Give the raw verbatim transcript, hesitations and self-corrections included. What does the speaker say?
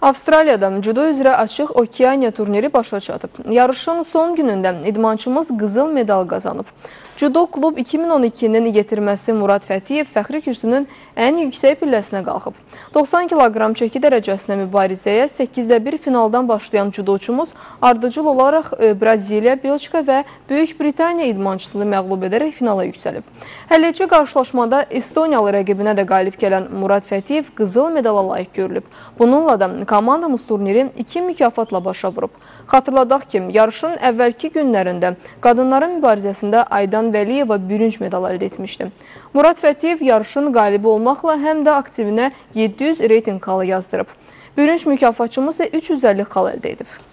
Avstraliyada judo üzrə açıq Okeaniya turniri başa çatıb. Yarışın son günündə idmançımız qızıl medal qazanıb. Judo klub iki min on ikinin yetirməsi Murad Fətiyev fəxri kürsünün ən yüksək pilləsinə qalxıb. doxsan kiloqram çəki dərəcəsində mübarizəyə səkkizdə bir finaldan başlayan judoçumuz ardıcıl olaraq Braziliya, Belçika və Böyük Britaniya idmançısını məğlub edərək finala yüksəlib. Həlləcə qarşılaşmada Estoniyalı rəqibinə də qalib gələn Murad Fətiyev qızıl medala layiq görülüb. Bununla da komandamız turniri iki mükafatla başa vurub. Xatırladaq ki, yarışın əvvəlki günlərində qadınların mübarizəsində Aydan Vəliyeva bürünc medal əldə etmişdi. Murad Fətiyev yarışın qalibi olmaqla həm də aktivinə yeddi yüz reyting xalı yazdırıb. Bürünc mükafatçımız isə üç yüz əlli xal əldə edib.